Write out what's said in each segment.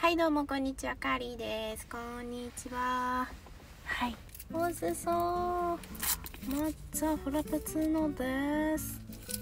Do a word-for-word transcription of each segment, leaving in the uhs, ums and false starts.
はいどうもこんにちは、カーリーです。こんにちは。はい、おすそう抹茶フラペチーノです。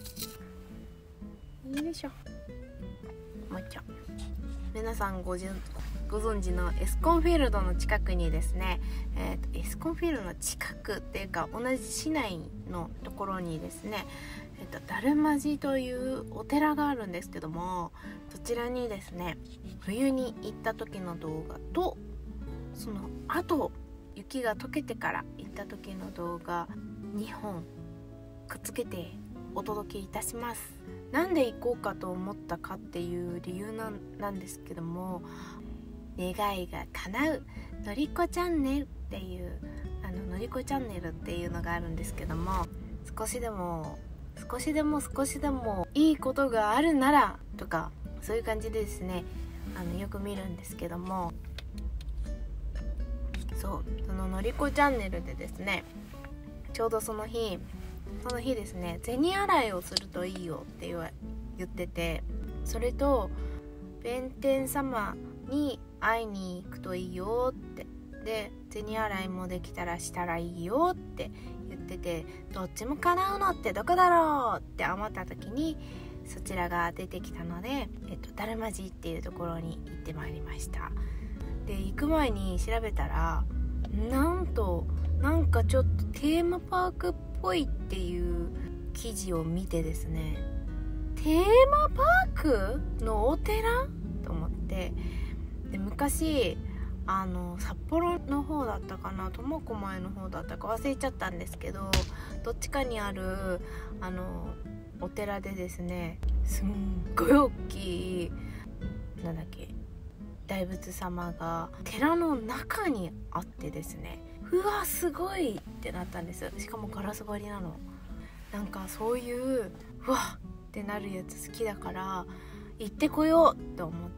よいしょ。抹茶、皆さんごじご存知のエスコンフィールドの近くにですね、えーと、エスコンフィールドの近くっていうか同じ市内のところにですね、えーと、ダルマジというお寺があるんですけども、そちらにですね冬に行った時の動画と、その後雪が溶けてから行った時の動画にほんくっつけてお届けいたします。なんで行こうかと思ったかっていう理由なん、なんですけども、願いが叶うのりこチャンネルっていうあののりこチャンネルっていうのがあるんですけども、少しでも少しでも少しでもいいことがあるならとか、そういう感じでですね、あのよく見るんですけども、そうそののりこチャンネルでですね、ちょうどその日その日ですね、銭洗いをするといいよって言わ言ってて、それと弁天様に会いに行くといいよって、で銭洗いもできたらしたらいいよって言ってて、どっちも叶うのってどこだろうって思った時にそちらが出てきたので、えっと、ダルマジっていうところに行ってまいりました。で行く前に調べたら、なんとなんかちょっとテーマパークっぽいっていう記事を見てですね、テーマパークのお寺と思って、で昔あの札幌の方だったかな、苫小牧の方だったか忘れちゃったんですけど、どっちかにあるあのお寺でですね、すんごい大きいなんだっけ大仏様が寺の中にあってですね、うわすごいってなったんです。しかもガラス張りなの。なんかそういううわってなるやつ好きだから行ってこようと思って、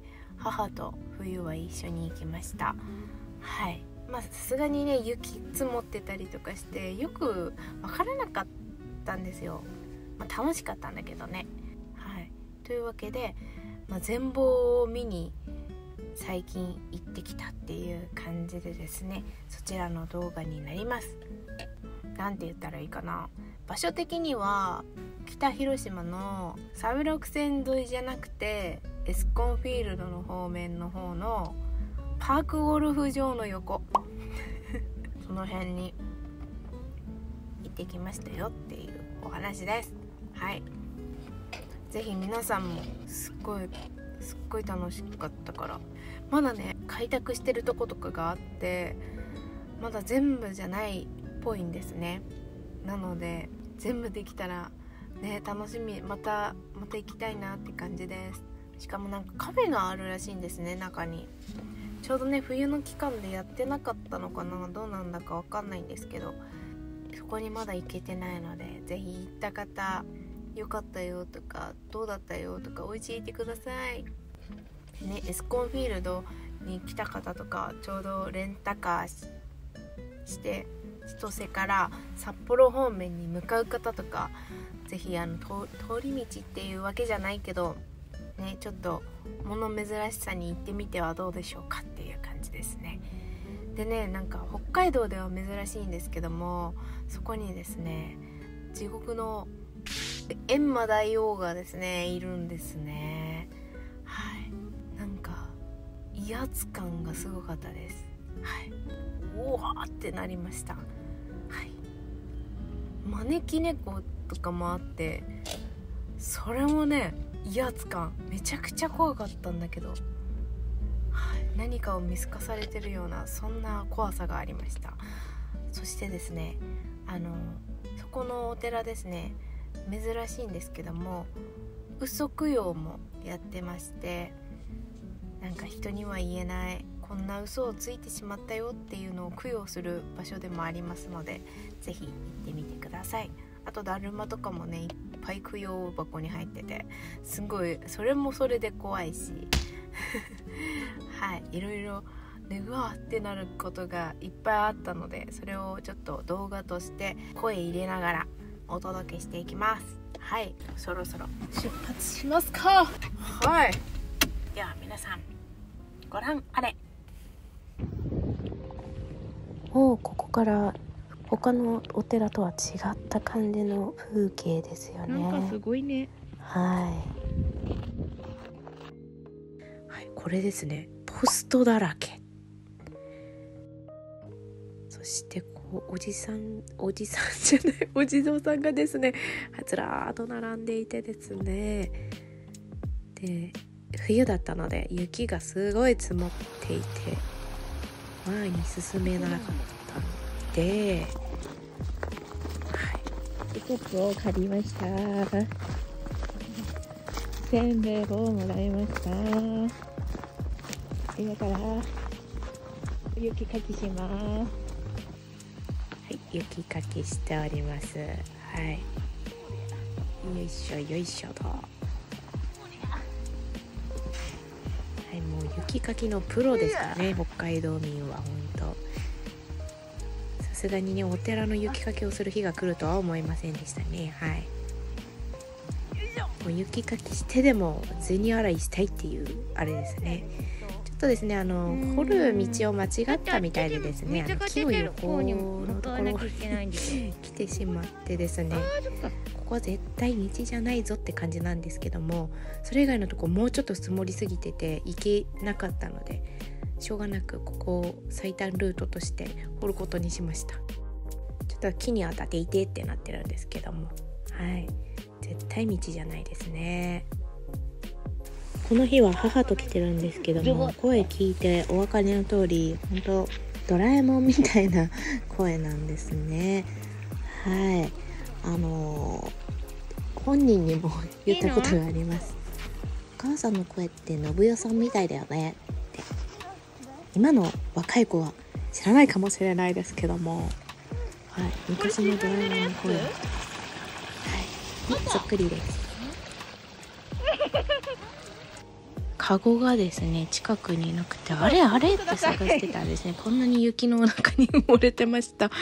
母と冬は一緒に行きました。はい、まあさすがにね雪積もってたりとかしてよく分からなかったんですよ。まあ、楽しかったんだけどね。はい、というわけで、まあ、全貌を見に最近行ってきたっていう感じでですね、そちらの動画になります。なんて言ったらいいかな、場所的には北広島のサブロク線沿いじゃなくてエスコンフィールドの方面の方のパークゴルフ場の横その辺に行ってきましたよっていうお話です。はい、ぜひ皆さんもすっごいすっごい楽しかったから、まだね開拓してるとことかがあってまだ全部じゃないっぽいんですね。なので全部できたらね楽しみ、またまた行きたいなって感じです。しかもなんかカフェがあるらしいんですね、中に。ちょうどね冬の期間でやってなかったのかな、どうなんだかわかんないんですけど、そこにまだ行けてないので、ぜひ行った方よかったよとかどうだったよとか教えてください。でね、エスコンフィールドに来た方とか、ちょうどレンタカー し, して千歳から札幌方面に向かう方とか、ぜひあの通り道っていうわけじゃないけどね、ちょっと物珍しさに行ってみてはどうでしょうかっていう感じですね。でね、なんか北海道では珍しいんですけども、そこにですね地獄の閻魔大王がですねいるんですね。はい、なんか威圧感がすごかったです。はい、うわーってなりました。はい、招き猫とかもあって、それもね威圧感めちゃくちゃ怖かったんだけど、はい、何かを見透かされてるようなそんな怖さがありました。そしてですね、あのそこのお寺ですね、珍しいんですけども嘘供養もやってまして、なんか人には言えないこんな嘘をついてしまったよっていうのを供養する場所でもありますので、ぜひ行ってみてください。あとだるまとかもねいっぱい供養箱に入ってて、すごいそれもそれで怖いしはい、いろいろねうわーってなることがいっぱいあったので、それをちょっと動画として声入れながらお届けしていきます。はい、そろそろ出発しますか。はい、では皆さんご覧あれ。おお、ここから他のお寺とは違った感じの風景ですよね。 なんかすごいね。 はい、はい、これですね、ポストだらけ。そしてこうおじさんおじさんじゃないお地蔵さんがですねずらーっと並んでいてですね、で冬だったので雪がすごい積もっていて前に進めなかったので、はい、 チケットを借りました。せんべいをもらいました。今から雪かきします。 はい、雪かきしております。はい、よいしょよいしょと。はい、もう雪かきのプロですからね、北海道民は本当。さすがにね、お寺の雪かきをする日が来るとは思いませんでしたね。はい。もう雪かきしてでも銭洗いしたいっていうあれですね。ちょっとですね、あの掘る道を間違ったみたいでですね、あの木の横のところに来てしまってですね、ここは絶対道じゃないぞって感じなんですけども、それ以外のとこもうちょっと積もりすぎてて行けなかったので、しょうがなくここを最短ルートとして掘ることにしました。ちょっと木に当たっていてってなってるんですけども、はい、絶対道じゃないですね。この日は母と来てるんですけども、声聞いてお分かりの通り本当ドラえもんみたいな声なんですね。はい、あのー、本人にも言ったことがあります。お母さんの声って信代さんみたいだよねって。今の若い子は知らないかもしれないですけども、はい、昔のドラえもんの声、はい、そっくりです。カゴがですね近くになくて、あれあれって探してたんですね。こんなに雪の中に漏れてました。はい、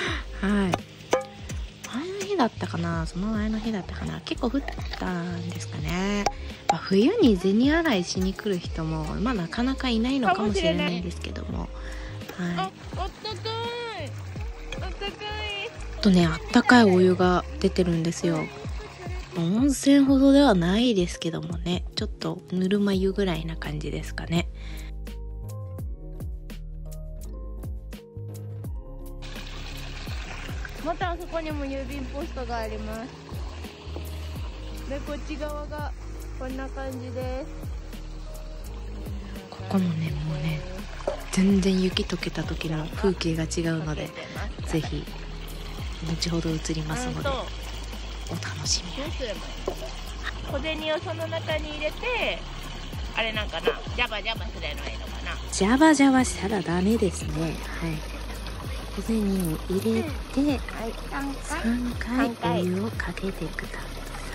前の日だったかな、その前の日だったかな、結構降ったんですかね。まあ、冬に銭洗いしに来る人も、まあ、なかなかいないのかもしれないですけども、はい、 あったかいあったかいとね、あったかいお湯が出てるんですよ。温泉ほどではないですけどもね、ちょっとぬるま湯ぐらいな感じですかね。 またあそこにも郵便ポストがあります。で、こっち側がこんな感じです。 ここのね、もうね、全然雪溶けた時の風景が違うので、ぜひ後ほど映りますのでお楽しみに。 小銭をその中に入れて、あれなんかな、ジャバジャバすればいいのかな。 ジャバジャバしたらダメですね。はい、小銭を入れてさんかいお湯をかけてください。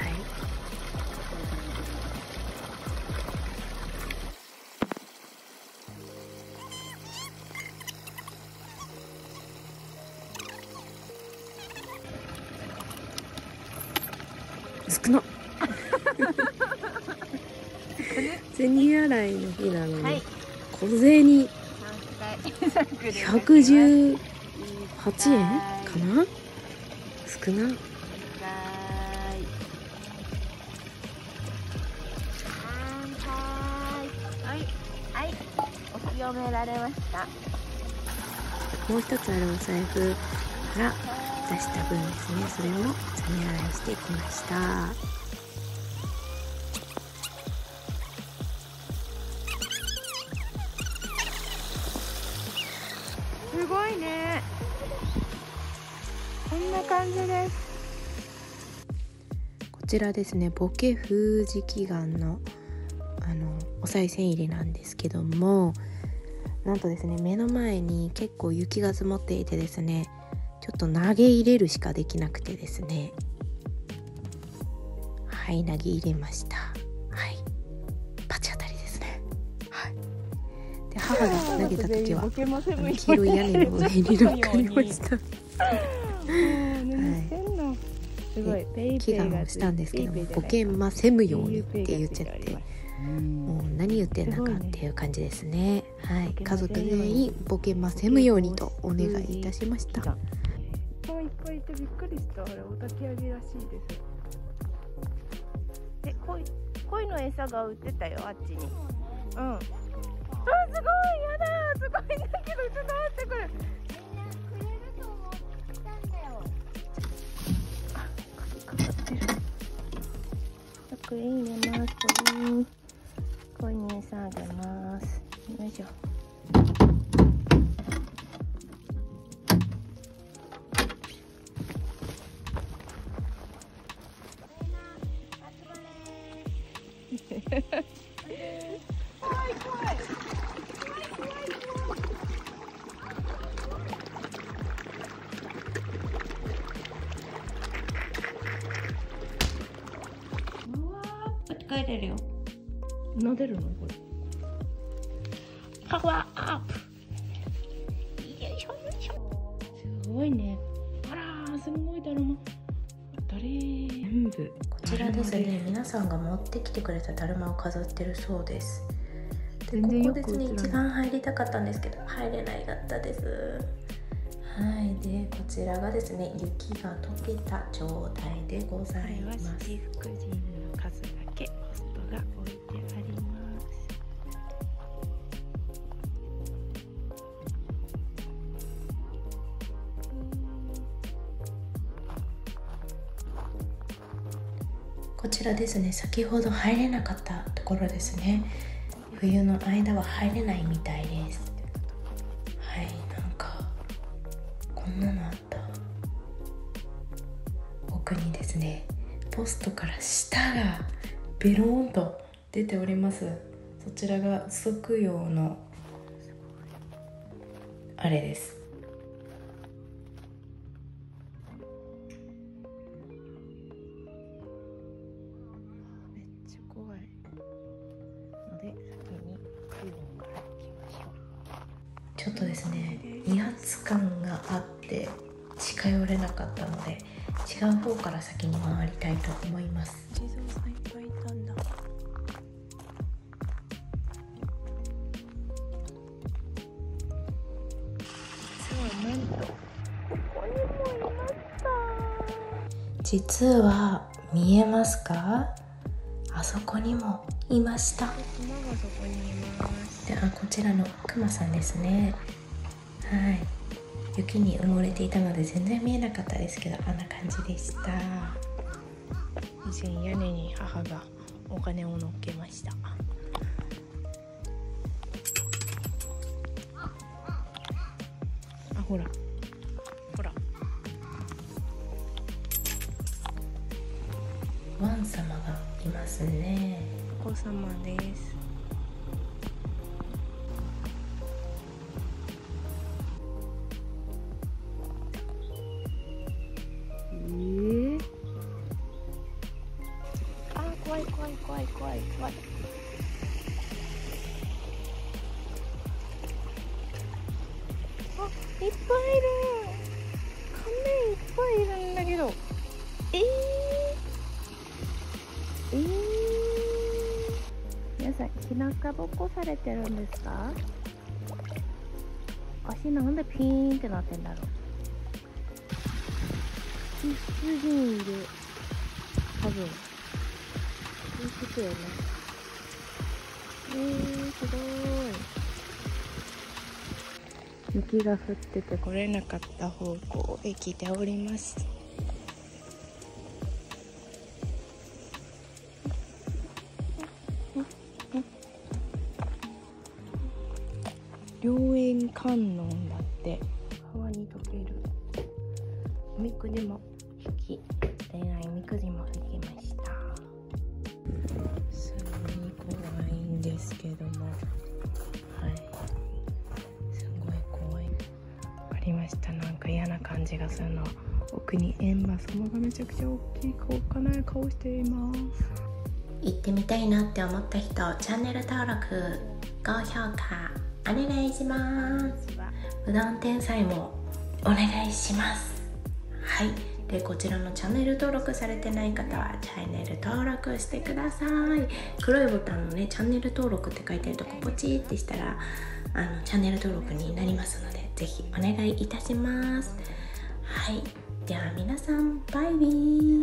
少な銭洗いの日なのに、はい、小銭ひゃくじゅうはちえんかな、少な。 はいはい、お清められました。 もう一つあるお財布から出した分ですね、それを銭洗いしてきました。 すごいね、こんな感じです。 こちらですね、ボケ封じ祈願のあのお賽銭入れなんですけども、なんとですね、目の前に結構雪が積もっていてですね、ちょっと投げ入れるしかできなくてですね、はい、投げ入れました。はい、バチ当たりですね。はい、で、母が投げた時はあの黄色い屋根の上に乗っかりました。はい、 すごいペイペ祈イが願をしたんですけども、ボペイペイじゃないケませむようにって言っちゃって、もう何言ってんだかすごいねっていう感じですね。はい、 ボケ家族ませんように全員ボケませむようにとお願いいたしました。 いっぱいいっぱいいてびっくりした。あれお焚き上げらしいです。で、鯉鯉の餌が売ってたよ、あっちに。うん。あ、すごい、やだ、すごいんだけど、ちょっと待ってこれ。みんなくれると思ったんだよ。あ、かかってる。これ入れます。これに鯉に餌あげます。よいしょ。 書いてるよ。 撫でるのこれ。パワーアップ。よいしょよいしょ。すごいね。あらー、すごいだるま。だれー。全部。 こちらですね、皆さんが持ってきてくれただるまを飾ってるそうです。で、ここですね、一番入りたかったんですけど入れないかったです。はい、でこちらがですね、雪が溶けた状態でございます。 七福神の数だけポストが置いてあります。 こちらですね、先ほど入れなかったところですね。冬の間は入れないみたいです。はい、なんかこんなのあった。奥にですね、ポストから舌がベローンと出ております。そちらが測用のあれです。 めっちゃ怖いので、先にクイーンから行きましょう。 ちょっとですね、威圧感があって近寄れなかったので、違う方から先に回りたいと思います。 地蔵さんいっぱいいたんだ。実はなんとここにもいました。 実は見えますか？あそこにもいました。 熊がそこにいます。 で、あ、こちらのクマさんですね。はい、雪に埋もれていたので全然見えなかったですけど、あんな感じでした。 以前屋根に母がお金を乗っけました。あ、ほらほら、 ワン様がいますね。 お子様です。えー、あ、怖い怖い怖い怖い怖い。あ、いっぱいいる。仮面いっぱいいるんだけど。えー、えー、皆さん、日向ぼっこされてるんですか？足なんでピーンってなってんだろう。一筋にいる。多分。そういうことよね。えー、すごーい。雪が降ってて来れなかった方向へ来ております。良縁観音だって。川に溶けるおみくじも引き、恋愛みくじも引きました。すごい怖いんですけども、はい、すごい怖い。ありました。なんか嫌な感じがするの。奥に閻魔様がめちゃくちゃ大きい顔かな顔しています。 行ってみたいなって思った人、チャンネル登録、高評価お願いします。うどん天才もお願いします。はい、 でこちらのチャンネル登録されてない方はチャンネル登録してください。黒いボタンのねチャンネル登録って書いてあるとこポチってしたらあのチャンネル登録になりますので、ぜひお願いいたします。はい、では皆さんバイビー。